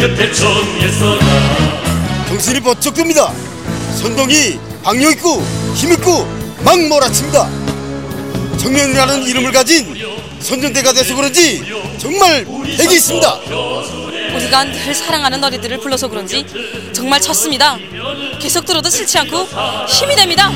곁에 정했어라. 정신이 번쩍 듭니다. 선동이 박력 있고 힘 있고 막 몰아칩니다. 청년이라는 이름을 가진 선전대가 돼서 그런지 정말 패기 있습니다. 우리가 늘 사랑하는 노래들을 불러서 그런지 정말 좋습니다. 계속 들어도 싫지 않고 힘이 됩니다.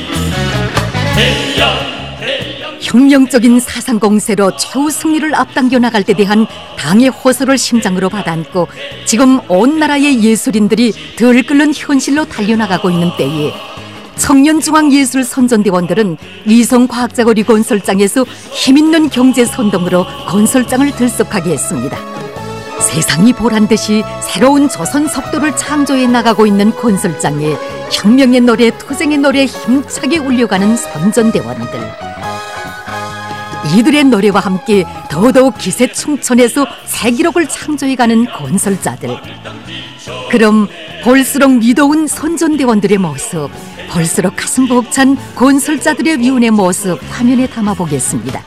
혁명적인 사상 공세로 최후 승리를 앞당겨 나갈 때 대한 당의 호소를 심장으로 받아안고 지금 온 나라의 예술인들이 덜 끓는 현실로 달려나가고 있는 때에 청년중앙예술 선전대원들은 위성과학자거리 건설장에서 힘있는 경제선동으로 건설장을 들썩하게 했습니다. 세상이 보란듯이 새로운 조선 속도를 창조해 나가고 있는 건설장에 혁명의 노래, 투쟁의 노래 힘차게 울려가는 선전대원들. 이들의 노래와 함께 더더욱 기세충천해서 새 기록을 창조해가는 건설자들. 그럼 볼수록 미도운 선전대원들의 모습, 볼수록 가슴 벅찬 건설자들의 위운의 모습 화면에 담아보겠습니다.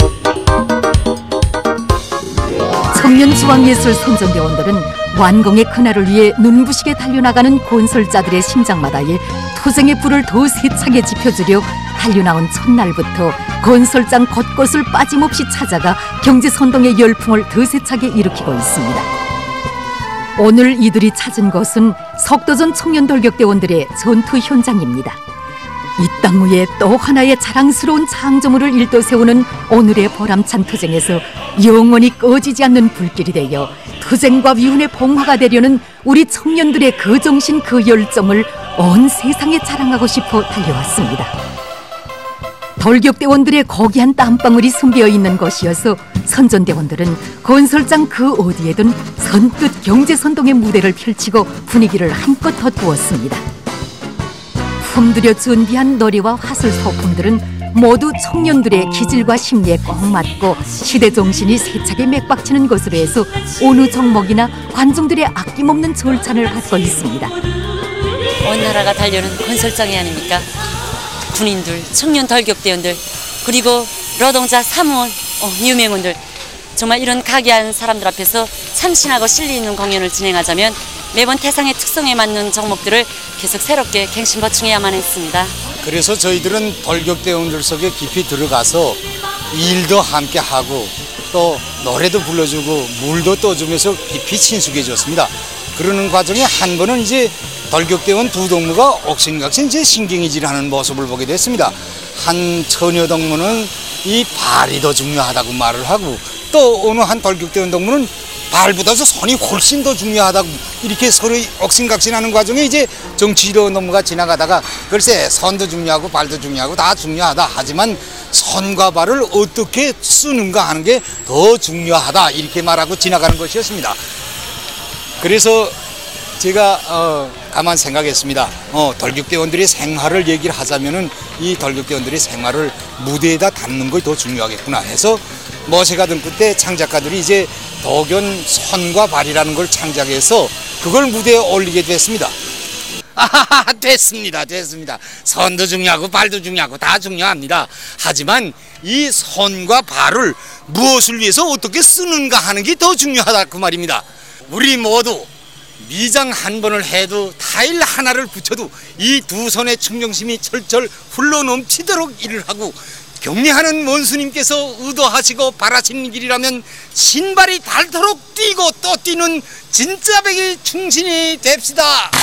청년중앙예술 선전대원들은 완공의 그날을 위해 눈부시게 달려나가는 건설자들의 심장마다에 투쟁의 불을 더 세차게 지펴주려 달려나온 첫날부터 건설장 곳곳을 빠짐없이 찾아가 경제선동의 열풍을 더 세차게 일으키고 있습니다. 오늘 이들이 찾은 곳은 석도전 청년돌격대원들의 전투 현장입니다. 이 땅 위에 또 하나의 자랑스러운 창조물을 일떠세우는 오늘의 보람찬 투쟁에서 영원히 꺼지지 않는 불길이 되어 투쟁과 위훈의 봉화가 되려는 우리 청년들의 그 정신 그 열정을 온 세상에 자랑하고 싶어 달려왔습니다. 돌격대원들의 고귀한 땀방울이 숨겨 있는 곳이어서 선전대원들은 건설장 그 어디에든 선뜻 경제선동의 무대를 펼치고 분위기를 한껏 돋구었습니다. 품들여 준비한 노래와 화술 소품들은 모두 청년들의 기질과 심리에 꼭 맞고 시대 정신이 세차게 맥박치는 것으로 해서 어느 종목이나 관중들의 아낌없는 절찬을 받고 있습니다. 온 나라가 달려는 건설장이 아닙니까? 군인들, 청년 돌격대원들, 그리고 노동자, 사무원, 유명원들, 정말 이런 각이한 사람들 앞에서 참신하고 실리 있는 공연을 진행하자면 매번 태상의 특성에 맞는 종목들을 계속 새롭게 갱신보충해야만 했습니다. 그래서 저희들은 돌격대원들 속에 깊이 들어가서 일도 함께 하고 또 노래도 불러주고 물도 떠주면서 깊이 친숙해졌습니다. 그러는 과정에 한 번은 이제 돌격대원 두 동무가 옥신각신 이제 신경이질하는 모습을 보게 됐습니다. 한 처녀 동무는 이 발이 더 중요하다고 말을 하고 또 어느 한 돌격대원 동무는 발보다도 손이 훨씬 더 중요하다고 이렇게 서로 옥신각신하는 과정에 이제 정치로 넘어가 지나가다가 글쎄 손도 중요하고 발도 중요하고 다 중요하다 하지만 손과 발을 어떻게 쓰는가 하는 게 더 중요하다 이렇게 말하고 지나가는 것이었습니다. 그래서 제가 가만 생각했습니다. 돌격대원들의 생활을 얘기를 하자면은 이 돌격대원들의 생활을 무대에다 담는 것이 더 중요하겠구나 해서 모세가던 그때 창작가들이 이제 도견 손과 발이라는 걸 창작해서 그걸 무대에 올리게 됐습니다. 됐습니다. 손도 중요하고 발도 중요하고 다 중요합니다. 하지만 이 손과 발을 무엇을 위해서 어떻게 쓰는가 하는 게 더 중요하다 그 말입니다. 우리 모두 미장 한 번을 해도 타일 하나를 붙여도 이 두 손의 충정심이 철철 흘러넘치도록 일을 하고 격려하는 원수님께서 의도하시고 바라시는 길이라면 신발이 닳도록 뛰고 또 뛰는 진짜 백이 충신이 됩시다.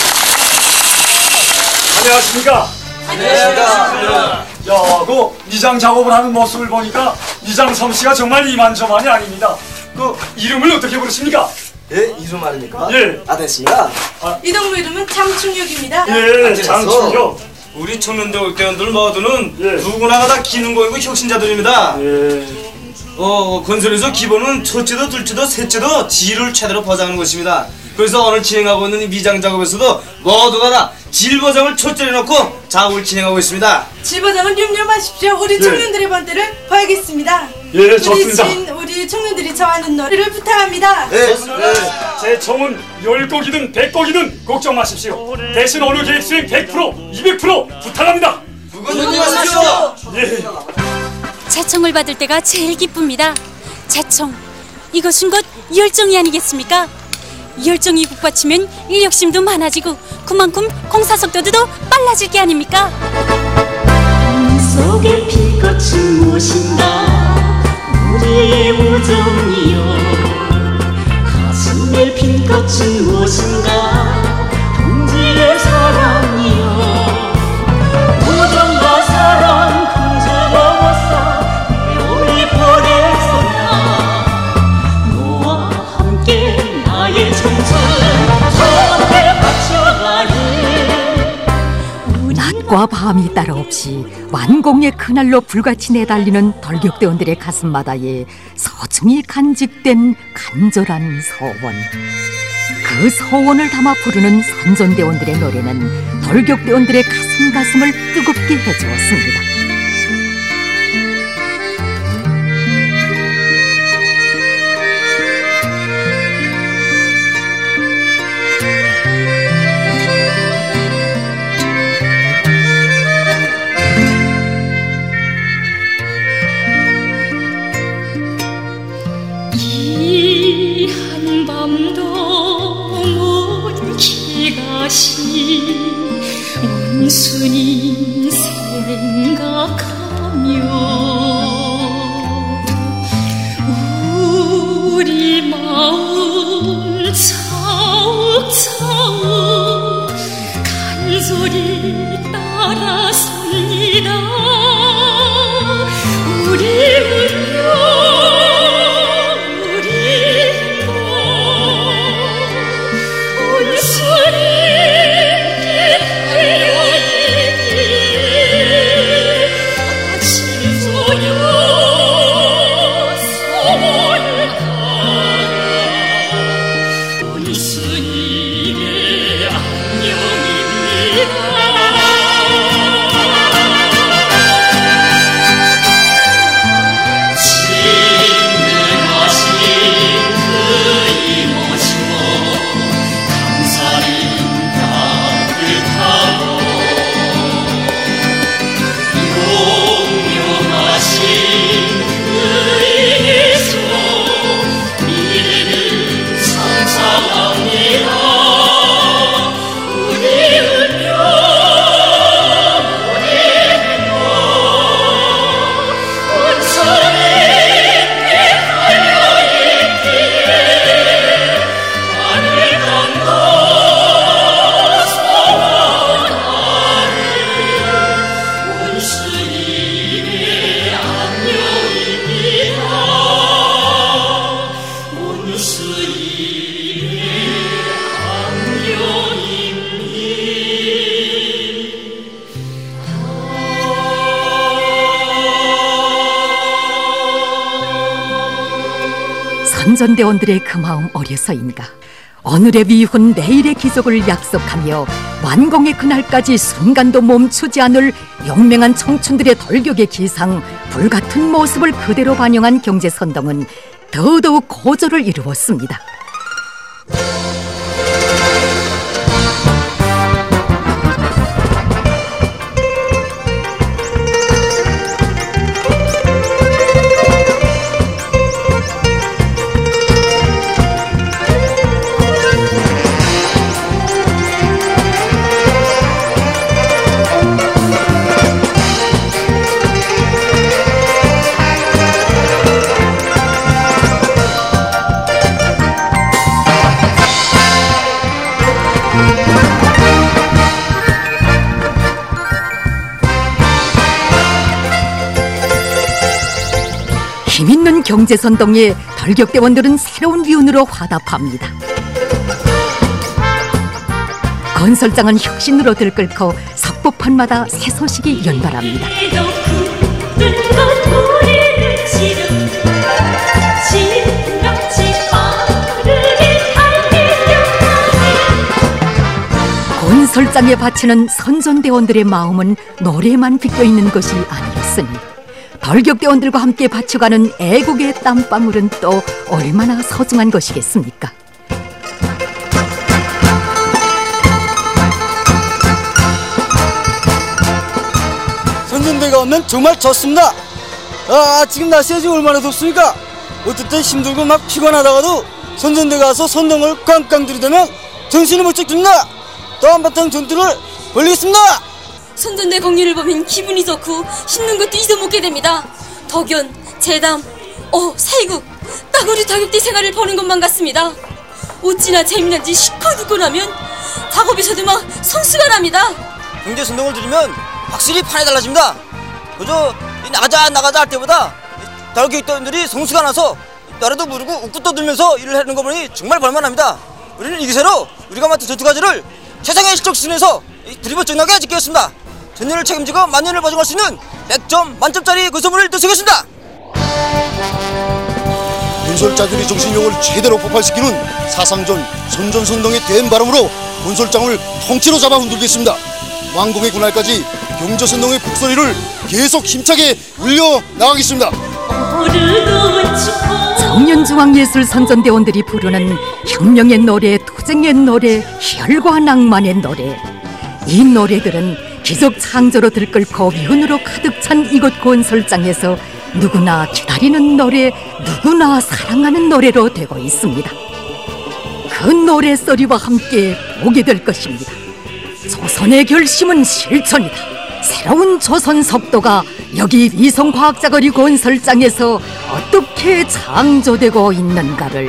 안녕하십니까? 안녕하십니까? 그 미장 작업을 하는 모습을 보니까 미장 솜씨가 정말 이만저만이 아닙니다. 그 이름을 어떻게 부르십니까? 예, 이름 말입니까? 예. 됐습니다. 이 동무 이름은 장충혁입니다. 예, 장충혁. 우리 청년대원들 모두는 예. 누구나가 다 기능고이고 혁신자들입니다. 예. 건설에서 기본은 첫째도 둘째도 셋째도 질을 최대로 보장하는 것입니다. 그래서 오늘 진행하고 있는 이 미장 작업에서도 모두가 다 질 보장을 첫째로 놓고 작업을 진행하고 있습니다. 질 보장을 염려하십시오. 우리 청년들의 번때를 봐야겠습니다. 예, 좋습니다. 우리 청년들이 좋아하는 노래를 부탁합니다. 네, 제 청은 10곡이든 100곡이든 걱정 마십시오. 대신 오늘 계획 수행 100%, 200% 부탁합니다. 부탁하십시오. 예. 채청을 받을 때가 제일 기쁩니다. 채청, 이것은 곧 열정이 아니겠습니까? 열정이 북받치면 인력심도 많아지고 그만큼 공사 속도도 더 빨라질 게 아닙니까? 속에 빛꽃은 무엇인가 우리의 우정이요 가슴에 빛꽃은 무엇인가 동지의 사랑이요 우정과 사랑 긍정어서 내오이 보냈었나 너와 함께 나의 청춘 저한테 바쳐가리 낮과 밤이 따로 없이 완공의 그날로 불같이 내달리는 덜격대원들의 가슴마다에 서층이 간직된 간절한 서원. 그 서원을 담아 부르는 선전대원들의 노래는 덜격대원들의 가슴을 뜨겁게 해주었습니다. 이 한밤도 못 기가시 온순히 생각하며 우리 마음 차욱차욱 간소리 따라섭니다. 우리 운명 선전대원들의 그 마음 어려서인가 오늘의 위훈 내일의 기적을 약속하며 완공의 그날까지 순간도 멈추지 않을 용맹한 청춘들의 덜격의 기상 불같은 모습을 그대로 반영한 경제선동은 더더욱 고조를 이루었습니다. 힘있는 경제선동에 덜격대원들은 새로운 위운으로 화답합니다. 건설장은 혁신으로 들끓고 석보판마다 새 소식이 연발합니다. 건설장에 바치는 선전대원들의 마음은 노래만 빗겨있는 것이 아니었으니 덜격대원들과 함께 바쳐가는 애국의 땀방울은 또 얼마나 소중한 것이겠습니까? 선전대가 오면 정말 좋습니다. 지금 날씨가 지금 얼마나 덥습니까? 어떨 때 힘들고 막 피곤하다가도 선전대 가서 선동을 꽝꽝 들이대면 정신이 번쩍 듭니다. 또 한바탕 전투를 벌리겠습니다. 선전대 공연을 보면 기분이 좋고 힘든 것도 잊어먹게 됩니다. 덕연, 재담, 사이국 딱 우리 덕역대 생활을 보는 것만 같습니다. 어찌나 재미난지 시커 듣고 나면 작업에서도 막 성수가 납니다. 경제 선동을 들으면 확실히 판이 달라집니다. 그저 나가자 할 때보다 덕역대원들이 성수가 나서 나라도 부르고 웃고 떠들면서 일을 하는 거 보니 정말 볼만합니다. 우리는 이 기세로 우리가 맡은 전투가지를 최상의 실적 수준에서 드리버정나게 지키겠습니다. 전년을 책임지고 만년을 보증할 수 있는 100점 만점짜리 그 소문을 들썩였습니다. 건설자들의 정신력을 최대로 폭발시키는 사상전 선전선동의 대바람으로 건설장을 통째로 잡아 흔들겠습니다. 완공의 그날까지 경저선동의 북소리를 계속 힘차게 울려 나가겠습니다. 청년중앙예술선전대원들이 부르는 혁명의 노래, 투쟁의 노래, 혈과 낭만의 노래. 이 노래들은 기적 창조로 들끓고 미운으로 가득 찬 이곳 건설장에서 누구나 기다리는 노래, 누구나 사랑하는 노래로 되고 있습니다. 그 노래소리와 함께 보게 될 것입니다. 조선의 결심은 실천이다. 새로운 조선 속도가 여기 위성과학자거리 건설장에서 어떻게 창조되고 있는가를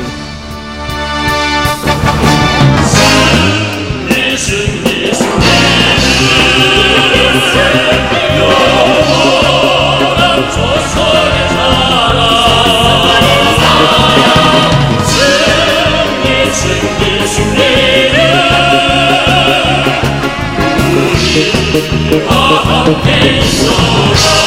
함께 있어라.